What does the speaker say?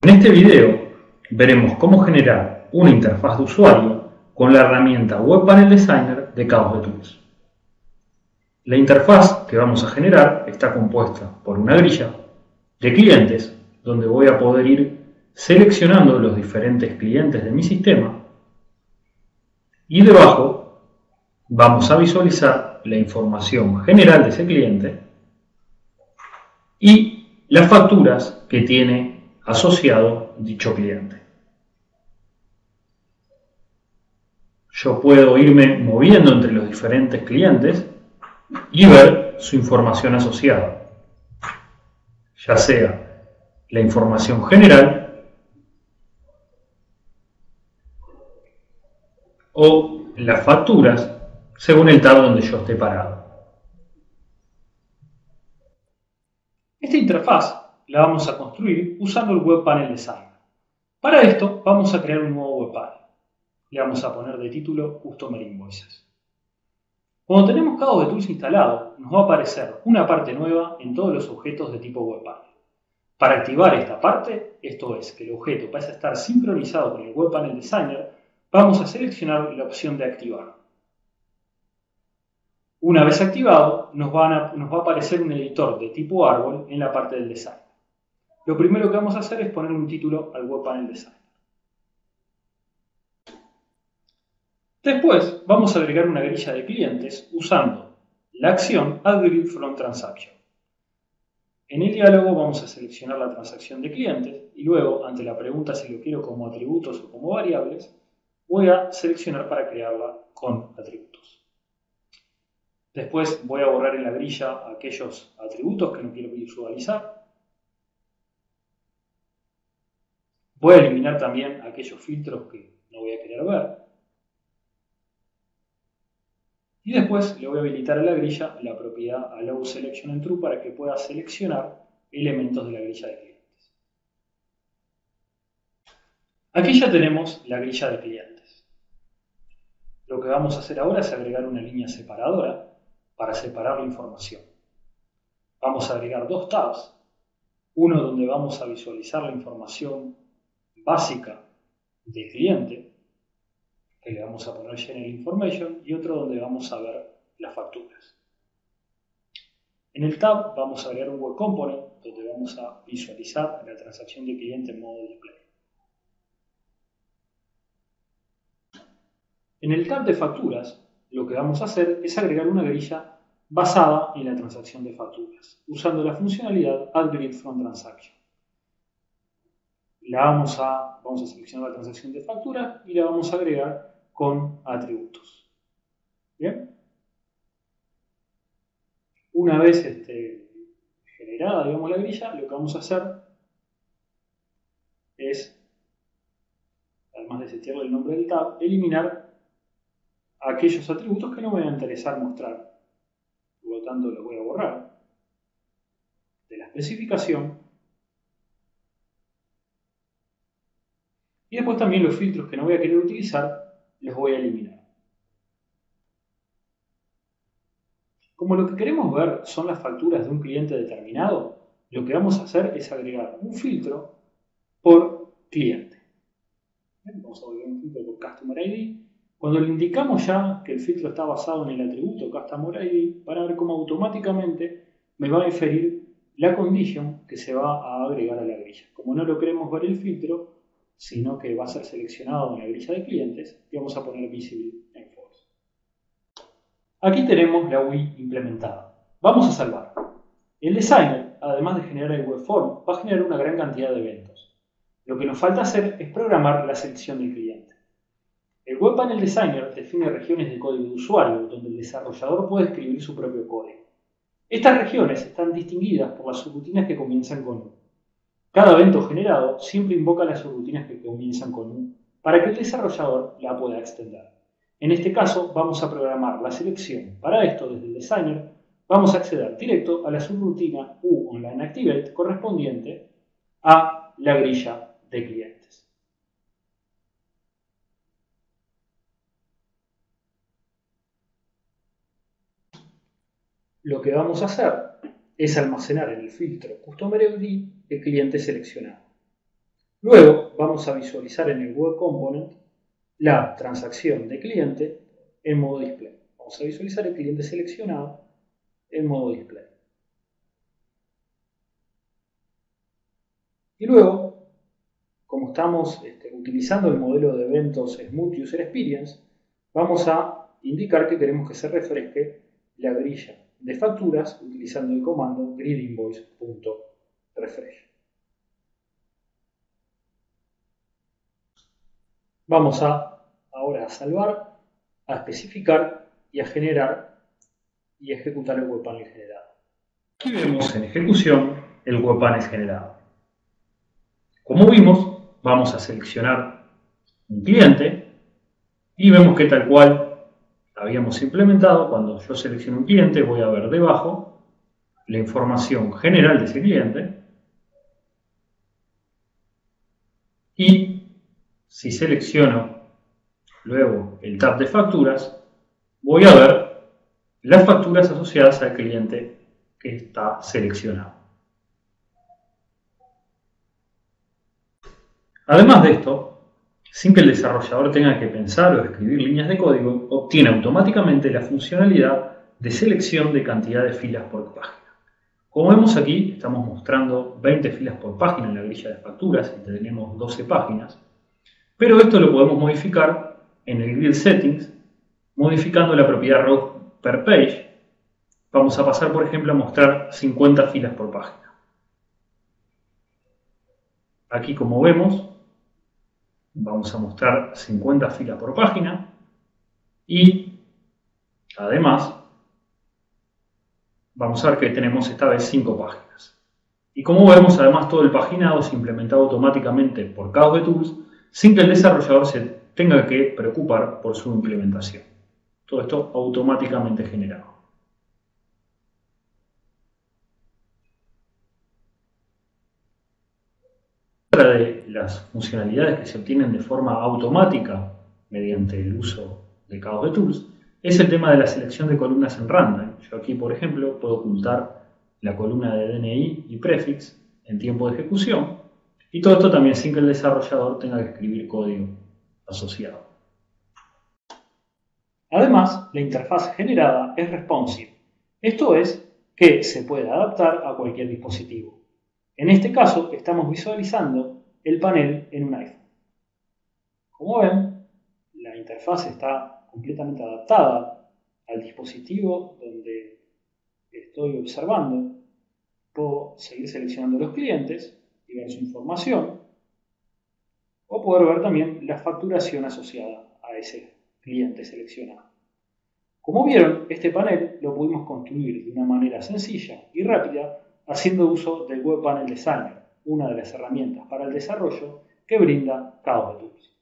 En este video veremos cómo generar una interfaz de usuario con la herramienta Web Panel Designer de Chaos de Tools. La interfaz que vamos a generar está compuesta por una grilla de clientes donde voy a poder ir seleccionando los diferentes clientes de mi sistema y debajo vamos a visualizar la información general de ese cliente y las facturas que tiene asociado dicho cliente. Yo puedo irme moviendo entre los diferentes clientes y ver su información asociada, ya sea la información general o las facturas según el tab donde yo esté parado. Esta interfaz la vamos a construir usando el Web Panel Designer. Para esto vamos a crear un nuevo Web Panel. Le vamos a poner de título Customer Invoices. Cuando tenemos Chaos de Tools instalado, nos va a aparecer una parte nueva en todos los objetos de tipo Web Panel. Para activar esta parte, esto es, que el objeto pase a estar sincronizado con el Web Panel Designer, vamos a seleccionar la opción de activar. Una vez activado, nos va a aparecer un editor de tipo árbol en la parte del design. Lo primero que vamos a hacer es poner un título al Web Panel Designer. Después vamos a agregar una grilla de clientes usando la acción AddGrid from Transaction. En el diálogo vamos a seleccionar la transacción de clientes y luego, ante la pregunta si lo quiero como atributos o como variables, voy a seleccionar para crearla con atributos. Después voy a borrar en la grilla aquellos atributos que no quiero visualizar. Voy a eliminar también aquellos filtros que no voy a querer ver. Y después le voy a habilitar a la grilla la propiedad Allow Selection en True para que pueda seleccionar elementos de la grilla de clientes. Aquí ya tenemos la grilla de clientes. Lo que vamos a hacer ahora es agregar una línea separadora para separar la información. Vamos a agregar dos tabs, uno donde vamos a visualizar la información básica del cliente, que le vamos a poner General Information, y otro donde vamos a ver las facturas. En el tab vamos a agregar un Web Component donde vamos a visualizar la transacción de cliente en modo display. En el tab de facturas, lo que vamos a hacer es agregar una grilla basada en la transacción de facturas, usando la funcionalidad AddGrid from Transaction. Vamos a seleccionar la transacción de factura y la vamos a agregar con atributos. ¿Bien? Una vez generada, digamos, la grilla, lo que vamos a hacer es, además de setearle el nombre del tab, eliminar aquellos atributos que no me van a interesar mostrar. Por lo tanto, los voy a borrar de la especificación. Y después también los filtros que no voy a querer utilizar, los voy a eliminar. Como lo que queremos ver son las facturas de un cliente determinado, lo que vamos a hacer es agregar un filtro por cliente. Bien, vamos a agregar un filtro por Customer ID. Cuando le indicamos ya que el filtro está basado en el atributo Customer ID, van a ver cómo automáticamente me va a inferir la condition que se va a agregar a la grilla. Como no lo queremos ver el filtro, sino que va a ser seleccionado en la grilla de clientes, y vamos a poner Visible en False. Aquí tenemos la UI implementada. Vamos a salvar. El designer, además de generar el web form, va a generar una gran cantidad de eventos. Lo que nos falta hacer es programar la selección del cliente. El Web Panel Designer define regiones de código de usuario, donde el desarrollador puede escribir su propio código. Estas regiones están distinguidas por las subrutinas que comienzan con U. Cada evento generado siempre invoca las subrutinas que comienzan con U para que el desarrollador la pueda extender. En este caso, vamos a programar la selección. Para esto, desde el Designer, vamos a acceder directo a la subrutina UOnlineActivate correspondiente a la grilla de clientes. Lo que vamos a hacer es almacenar en el filtro Customer ID el cliente seleccionado. Luego vamos a visualizar en el Web Component la transacción de cliente en modo display. Vamos a visualizar el cliente seleccionado en modo display. Y luego, como estamos utilizando el modelo de eventos Smooth User Experience, vamos a indicar que queremos que se refresque la grilla de facturas utilizando el comando gridinvoice.refresh. Vamos ahora a salvar, a especificar y a generar y ejecutar el webpanel generado. Aquí vemos en ejecución el webpanel generado. Como vimos, vamos a seleccionar un cliente y vemos que tal cual habíamos implementado, cuando yo selecciono un cliente voy a ver debajo la información general de ese cliente y si selecciono luego el tab de facturas voy a ver las facturas asociadas al cliente que está seleccionado. Además de esto, sin que el desarrollador tenga que pensar o escribir líneas de código, obtiene automáticamente la funcionalidad de selección de cantidad de filas por página. Como vemos aquí, estamos mostrando 20 filas por página en la grilla de facturas y tenemos 12 páginas, pero esto lo podemos modificar en el Grid Settings, modificando la propiedad row per page. Vamos a pasar, por ejemplo, a mostrar 50 filas por página. Aquí, como vemos, vamos a mostrar 50 filas por página y, además, vamos a ver que tenemos esta vez 5 páginas. Y como vemos, además, todo el paginado es implementado automáticamente por Chaos de Tools sin que el desarrollador se tenga que preocupar por su implementación. Todo esto automáticamente generado. Otra de las funcionalidades que se obtienen de forma automática mediante el uso de Chaos de Tools es el tema de la selección de columnas en random. Yo aquí, por ejemplo, puedo ocultar la columna de DNI y prefix en tiempo de ejecución y todo esto también sin que el desarrollador tenga que escribir código asociado. Además, la interfaz generada es responsive. Esto es que se puede adaptar a cualquier dispositivo. En este caso, estamos visualizando el panel en un iPhone. Como ven, la interfaz está completamente adaptada al dispositivo donde estoy observando. Puedo seguir seleccionando los clientes y ver su información, o poder ver también la facturación asociada a ese cliente seleccionado. Como vieron, este panel lo pudimos construir de una manera sencilla y rápida haciendo uso del Web Panel Designer, una de las herramientas para el desarrollo que brinda Chaos de Tools.